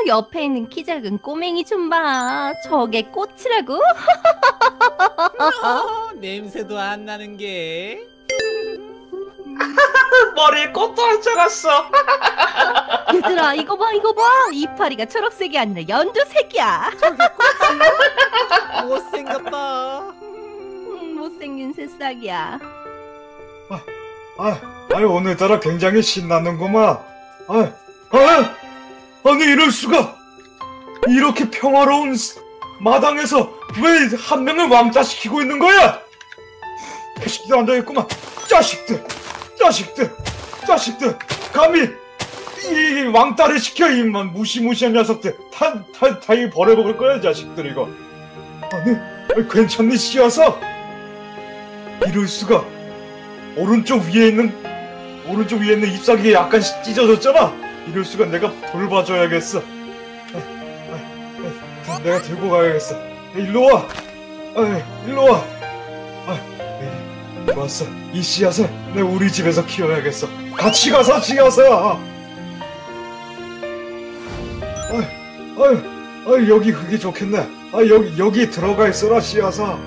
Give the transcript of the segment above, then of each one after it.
옆에 있는 키 작은 꼬맹이 좀 봐. 저게 꽃이라고? 냄새도 안 나는 게. 머리에 꽃도 안 적었어. 얘들아, 이거 봐, 이거 봐. 이파리가 초록색이 아니라 연두색이야. 못생겼다. 못생긴 새싹이야. 아니 오늘따라 굉장히 신나는구만. 아니 이럴 수가. 이렇게 평화로운 마당에서 왜 한 명을 왕따시키고 있는 거야? 자식들 앉아있구만. 자식들 감히 이 왕따를 시켜. 이만 무시무시한 녀석들 다 버려먹을 거야 자식들 이거. 아니 괜찮니 씨앗아? 이럴 수가. 오른쪽 위에 있는 잎사귀에 약간 찢어졌잖아. 이럴 수가. 내가 돌봐줘야겠어. 내가 들고 가야겠어. 일로 와. 좋았어. 이 씨앗을 내 우리 집에서 키워야겠어. 같이 가서 씨앗아. 여기 흙이 좋겠네. 여기 들어가 있어라 씨앗아.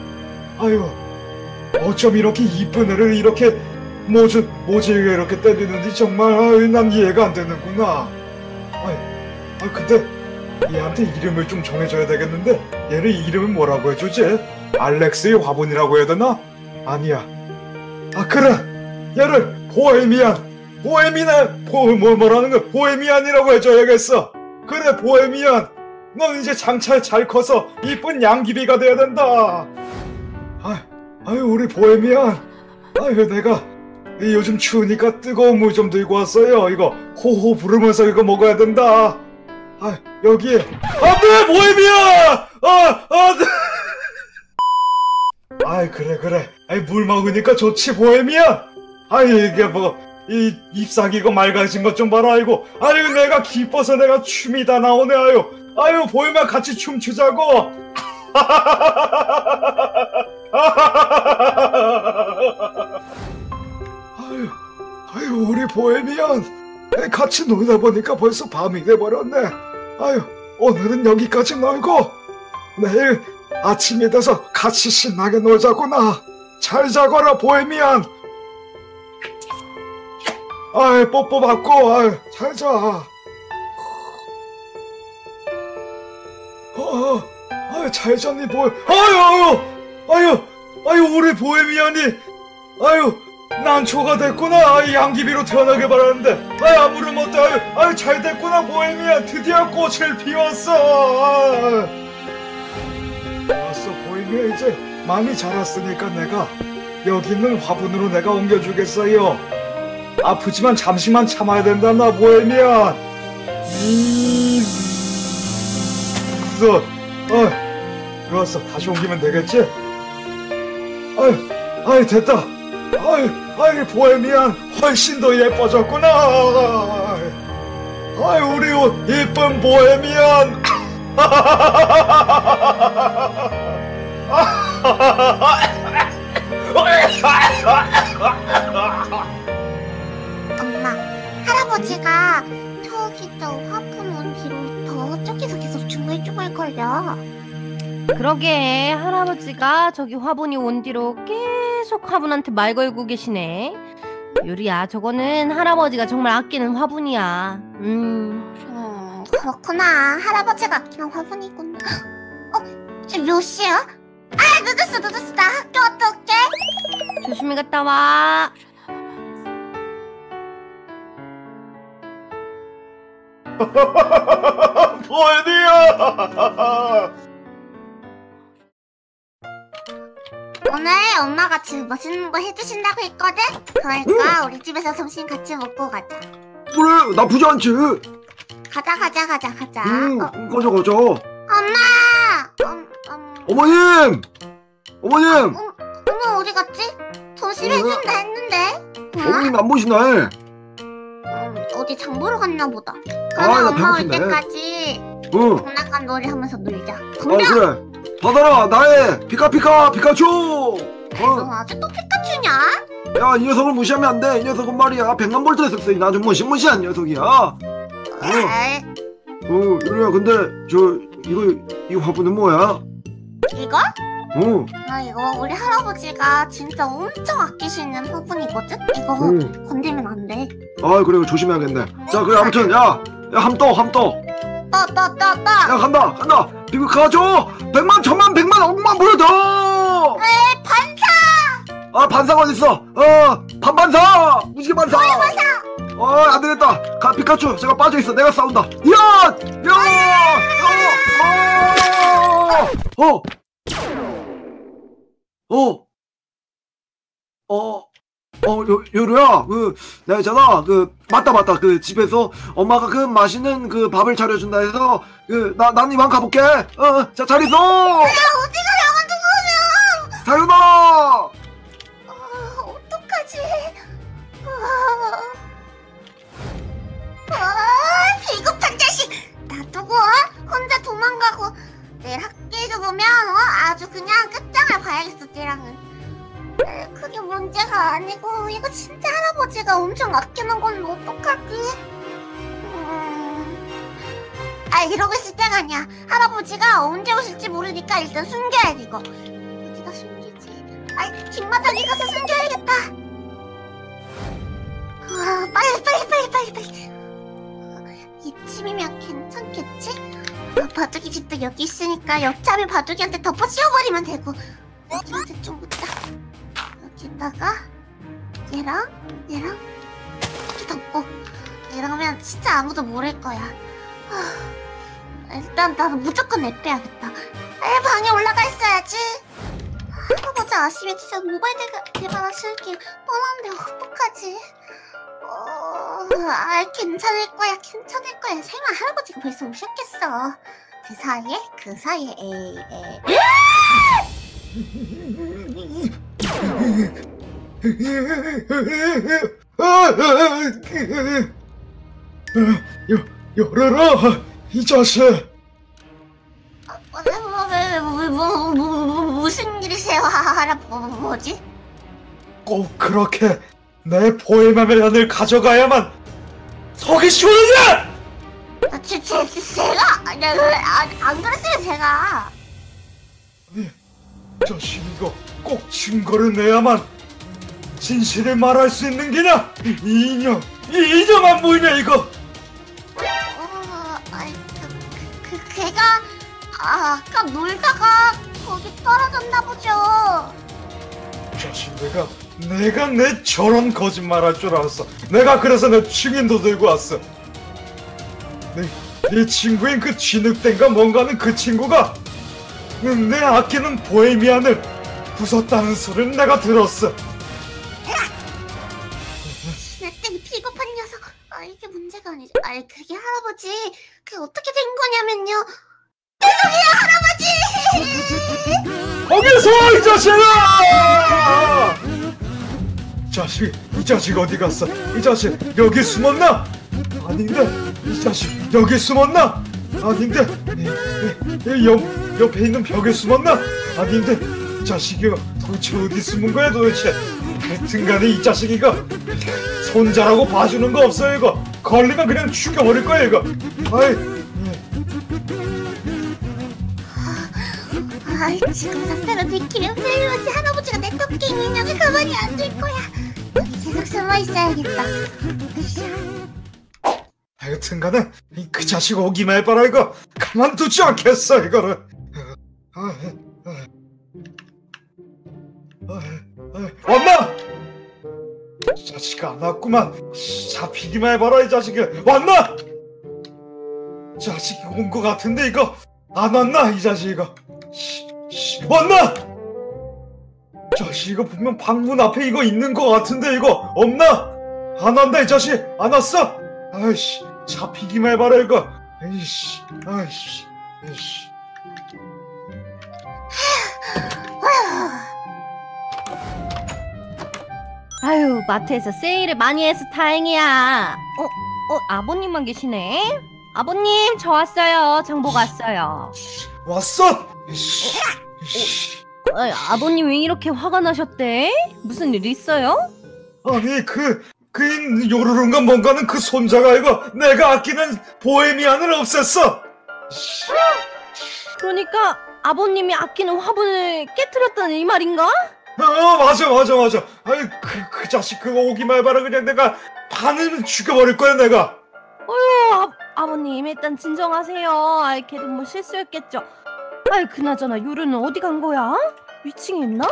어쩜 이렇게 이쁜 애를 이렇게 모질게 이렇게 때리는지 정말 난 이해가 안 되는구나. 근데 얘한테 이름을 좀 정해줘야 되겠는데. 얘를 이름을 뭐라고 해주지? 알렉스의 화분이라고 해야 되나? 아니야. 그래. 얘를 뭐라는 거야? 보헤미안이라고 해줘야겠어. 그래 보헤미안. 넌 이제 장차 잘 커서 이쁜 양귀비가 돼야 된다. 우리 보헤미안. 내가 요즘 추우니까 뜨거운 물 좀 들고 왔어요. 이거 호호 부르면서 이거 먹어야 된다. 여기에. 안돼 보헤미안. 그래. 물 먹으니까 좋지 보헤미안. 이게 뭐 이 잎사귀고 맑아진 것 좀 봐라. 내가 기뻐서 내가 춤이 다 나오네. 보헤미안 같이 춤추자고. 우리 보헤미안 같이 놀다 보니까 벌써 밤이 돼버렸네. 오늘은 여기까지 놀고 내일 아침이 돼서 같이 신나게 놀자꾸나. 잘 자거라 보헤미안. 뽀뽀 받고 잘 자. 잘 잤니 우리 보헤미안이 난초가 됐구나. 양귀비로 태어나게 바랐는데 아무렴 어때. 잘 됐구나 보헤미안. 드디어 꽃을 피웠어. 좋았어 보헤미안. 이제 많이 자랐으니까 내가 여기 있는 화분으로 내가 옮겨주겠어요. 아프지만 잠시만 참아야 된다 나 보헤미안. 좋았어. 다시 옮기면 되겠지? 됐다. 보헤미안 훨씬 더 예뻐졌구나. 우리 예쁜 보헤미안. 엄마, 할아버지가 저기 저 화분 온 뒤로 저쪽에서 계속 중얼중얼거려. 그러게, 할아버지가 저기 화분이 온 뒤로 계속 화분한테 말 걸고 계시네. 유리야, 저거는 할아버지가 정말 아끼는 화분이야. 그렇구나. 할아버지가 아끼는 화분이구나. 지금 몇 시야? 늦었어. 나 학교 어떡해? 조심히 갔다 와. 보헤미안. 오늘 엄마가 집 맛있는 거 해주신다고 했거든? 그러니까 우리 집에서 점심 같이 먹고 가자. 그래 나쁘지 않지. 가자. 가자. 엄마! 어머님 엄마 어디 갔지? 점심 해준다 했는데? 어머님 안 보시나 해. 어디 장 보러 갔나 보다. 나 그럼 엄마 올 배고프네. 때까지 응. 장난감 놀이 하면서 놀자. 그래 받아라 나의 피카피카 피카츄. 너 아직 또 피카츄냐? 야 이 녀석을 무시하면 안돼. 이 녀석은 말이야 100만 볼트의 습성이 아주 무시무시한 녀석이야. 에이, 요리야, 근데 이 화분은 뭐야? 이거? 어. 이거 우리 할아버지가 진짜 엄청 아끼시는 화분이거든? 이거 건드리면 안 돼. 아, 그래, 조심해야겠네. 자, 그래, 아무튼, 야, 함떠. 따. 야, 간다. 비카줘! 100만, 1000만, 100만, 억만 보여줘! 반사! 아, 반사가 어딨어? 반반사! 무지개 반사! 안 되겠다. 피카츄, 제가 빠져있어. 내가 싸운다. 야! 요루야, 내가 있잖아, 맞다, 그, 집에서 엄마가 그 맛있는 그 밥을 차려준다 해서, 난 이만 가볼게. 자, 잘 있어! 어디가 양한두 거냐? 사윤아! 어떡하지? 비겁한 자식! 놔두고 혼자 도망가고 내일 학교에서 보면 아주 그냥 끝장을 봐야겠어, 쟤랑은. 그게 문제가 아니고 이거 진짜 할아버지가 엄청 아끼는 건 어떡하지? 이러고 있을 때가 아니야. 할아버지가 언제 오실지 모르니까 일단 숨겨야 돼, 이거. 어디다 숨기지? 뒷마당에 가서 숨겨야겠다. 빨리. 이쯤이면 괜찮겠지? 바둑이 집도 여기 있으니까 옆차비 바둑이한테 덮어 씌워버리면 되고. 여기한테 좀 묻자. 여기다가 얘랑 이렇게 덮고. 이러면 진짜 아무도 모를 거야. 일단 나는 무조건 냅빼야겠다. 방에 올라가 있어야지. 할아버지 아시면 진짜 모바일 개발하실 게 뻔한데 어떡하지? 괜찮을 거야. 설마 할아버지가 벌써 오셨겠어. 그 사이에 열어라, 이 자식. 무슨 일이세요, 할아버지? 꼭 그렇게 내 보헤미안을 가져가야만 속이 시원하냐? 제가 안 그랬어요, 제가. 자식, 이거 꼭 증거를 내야만 진실을 말할 수 있는 게냐? 이 인형 안 보이냐, 이거? 걔가 아까 놀다가 거기 떨어졌나 보죠. 자식, 내가 내 저런 거짓말할 줄 알았어. 내가 그래서 내 증인도 들고 왔어. 네 친구인 그 쥐늑대인가 뭔가는 그 친구가 내 아끼는 보헤미안을 부쉈다는 소리를 내가 들었어. 쥐늑대 비겁한 녀석. 이게 문제가 아니죠. 그게 할아버지, 그게 어떻게 된 거냐면요. 죄송해요, 할아버지. 거기서 이 자식아! 이 자식 어디 갔어? 이 자식 여기 숨었나? 아닌데, 이 자식 여기 숨었나? 아닌데, 옆에 있는 벽에 숨었나? 아닌데, 이 자식이 도대체 어디 숨은 거야 도대체? 하여튼간에 이 자식 이거 손자라고 봐주는 거 없어요. 이거 걸리면 그냥 죽여버릴 거야 이거. 지금 상태로 들키면 플레이머지 할아버지가 내 토끼인 인형을 가만히 안 둘 거야. 여기 계속 숨어 있어야겠다. 하여튼간에 그 자식 오기만 해봐라. 이거 가만두지 않겠어 이거를. 왔나? 자식아 안 왔구만. 잡히기만 해봐라. 이 자식이 왔나? 자식이 온 거 같은데 이거 안 왔나? 이 자식 이거 왔나? 자식 이거 분명 방문 앞에 이거 있는 거 같은데 이거 없나? 안 왔나? 이 자식 안 왔어? 아이씨, 잡히기만 해봐라 이거. 아이씨. 아유, 마트에서 세일을 많이 해서 다행이야. 아버님만 계시네. 아버님, 저 왔어요. 장보고 왔어요. 왔어? 아버님 왜 이렇게 화가 나셨대? 무슨 일 있어요? 아니 그 요루루인가 뭔가는 그 손자가 이거 내가 아끼는 보헤미안을 없앴어. 그러니까 아버님이 아끼는 화분을 깨트렸다는 이 말인가? 맞아. 아이 그 자식 그거 오기만 해봐라. 그냥 내가 반은 죽여버릴 거야 내가. 아버님 일단 진정하세요. 아이 걔도 뭐 실수였겠죠. 아이 그나저나 요루는 어디 간 거야? 위층에 있나?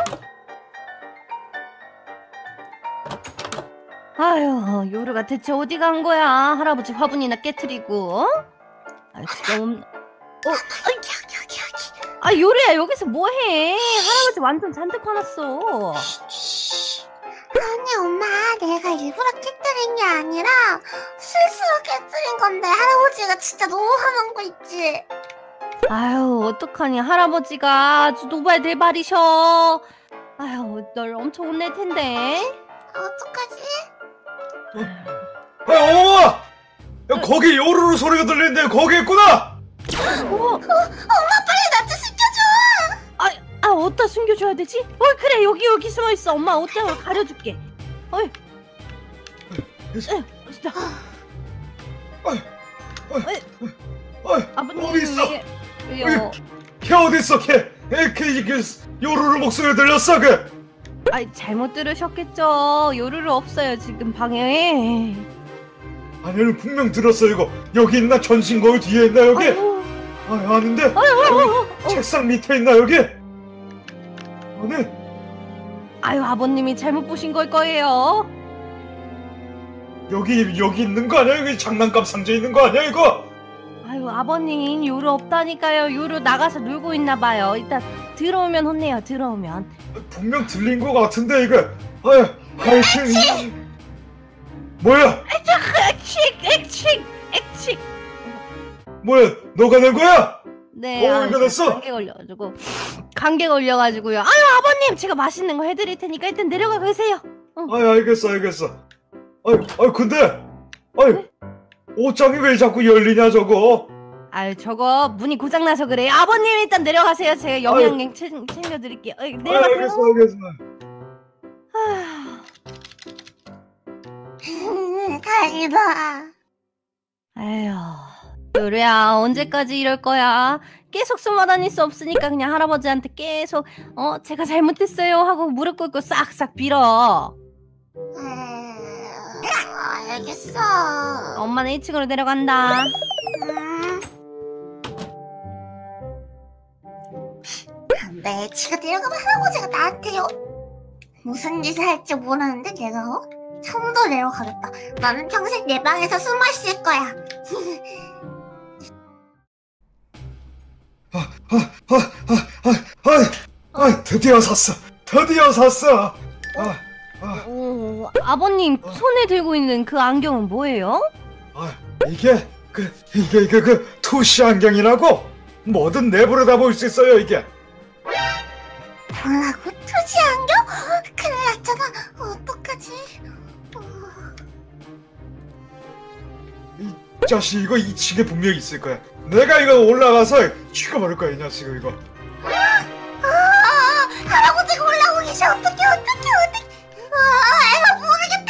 아유 요루가 대체 어디 간 거야? 할아버지 화분이나 깨트리고. 아이 지금 여기. 아 요루야 여기서 뭐해? 할아버지 완전 잔뜩 화났어. 아니 엄마, 내가 일부러 깨뜨린 게 아니라 실수로 깨뜨린 건데 할아버지가 진짜 너무 화난 거 있지? 아유 어떡하니 할아버지가 아주 노발대발이셔. 아유 널 엄청 혼낼 텐데. 어떡하지? 어머! 야, 거기 요루루 소리가 들리는데 거기 있구나. 어머 엄마 빨리 나 좀 숨겨줘! 어디다 숨겨줘야 되지? 그래 여기 숨어 있어. 엄마 옷장으로 가려줄게. 진짜. 아버님 어디 있어? 왜요? 걔 어디 있어 걔? 그 요루루 목소리 들렸어 걔? 아이 잘못 들으셨겠죠. 요루루 없어요 지금 방에. 아니는 분명 들었어 이거. 여기 있나? 전신 거울 뒤에 있나 여기? 아유, 아닌데? 여기 책상 밑에 있나 여기? 아니. 아유 아버님이 잘못 보신 걸 거예요. 여기 있는 거 아니야? 여기 장난감 상자 있는 거 아니야 이거? 아유 아버님 요루 없다니까요. 요루 나가서 놀고 있나 봐요. 이따 들어오면 혼내요. 들어오면. 분명 들린 거 같은데 이거. 하여튼 뭐야? 액칙. 뭐야? 너가 낸 거야? 네. 왜 그랬어? 감기 걸려가지고요. 아유 아버님 제가 맛있는 거 해드릴 테니까 일단 내려가 계세요. 알겠어. 근데 옷장이 왜 자꾸 열리냐 저거? 아유 저거 문이 고장나서 그래요. 아버님 일단 내려가세요. 제가 영양갱 챙겨드릴게요. 내려가세요. 알겠어. 가지마. 아휴 요루야 언제까지 이럴 거야? 계속 숨어 다닐 수 없으니까 그냥 할아버지한테 계속 제가 잘못했어요 하고 무릎 꿇고 싹싹 빌어. 알겠어. 엄마는 1층으로 내려간다. 안돼, 지가 내려가면 할아버지가 나한테요. 무슨 짓을 할지 모르는데 내가 처음도 내려가겠다. 나는 평생 내 방에서 숨어 있을 거야. 드디어 샀어. 아버님 손에 들고 있는 그 안경은 뭐예요? 이게 그 투시 안경이라고. 뭐든 내버려다 볼 수 있어요 이게. 뭐라고? 투지 안경? 큰일 났잖아. 어떡하지? 이 자식 이거 2층에 분명히 있을 거야. 내가 이거 올라가서 죽여버릴 거야 이 녀석 이거. 할아버지가 올라오고 계셔. 어떡해. 애가 모르겠다.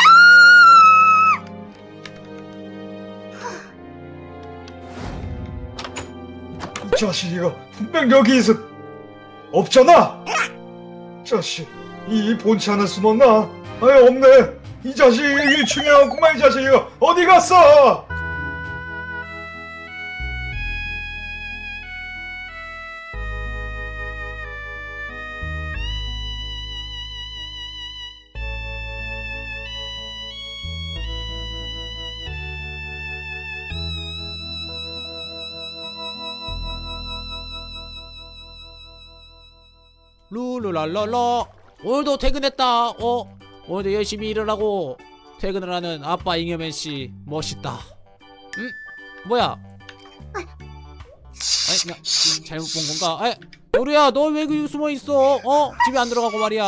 이 자식 이거 분명 여기 없잖아. 자식 이 본체 하나 숨었나? 없네. 이 자식 1층에 없구만. 이 자식 이거 어디 갔어? 룰루랄랄라. 오늘도 퇴근했다. 오늘도 열심히 일을 하고 퇴근을 하는 아빠 잉여맨씨 멋있다. 뭐야? 아니 나 잘못 본 건가? 요루야 너 왜 그 숨어있어? 집에 안 들어가고 말이야.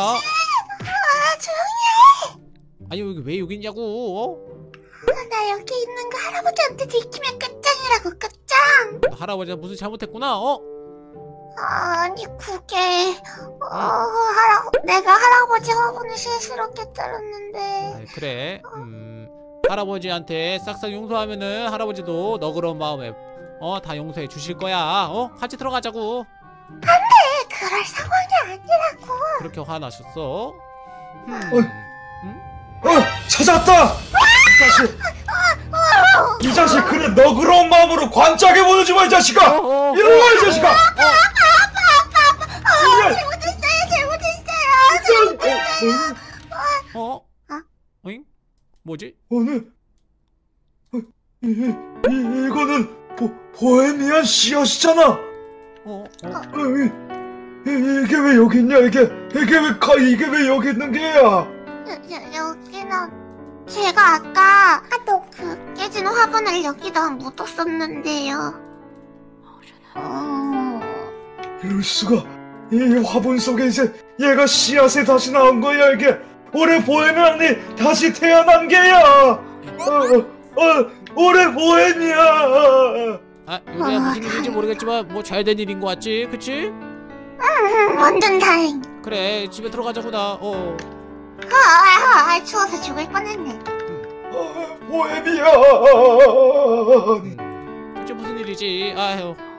조용히 해. 아니 왜 여기 있냐고? 나 여기 있는 거 할아버지한테 들키면 끝장이라고. 끝장. 할아버지가 무슨 잘못했구나. 아니 그게 내가 할아버지 화분을 실수로 깨뜨렸는데. 그래. 할아버지한테 싹싹 용서하면은 할아버지도 너그러운 마음에 다 용서해 주실 거야. 같이 들어가자고. 그럴 상황이 아니라고. 그렇게 화나셨어? 찾았다! 이 자식 그래 너그러운 마음으로 관짝에 보내지 마 이 자식아! 일어나 이 자식아! 잘못했어요. 어잉? 뭐지? 오늘 이거는 보헤미안 씨앗이잖아. 이게 왜 여기 있냐? 이게 왜 여기 있는 게야? 여기는 제가 아까 그 깨진 화분을 여기다 묻었었는데요. 이럴 수가. 이 화분 속에 이제 얘가 씨앗에 다시 나온 거야. 이게 올해 보헤미안이 다시 태어난 게야. 올해 보헤미안. 요리야 무슨 일인지 모르겠지만 뭐 잘 된 일인 거 같지? 그치? 완전 다행. 그래 집에 들어가자고 나. 추워서 죽을 뻔했네. 보헤미안. 그치 무슨 일이지? 아휴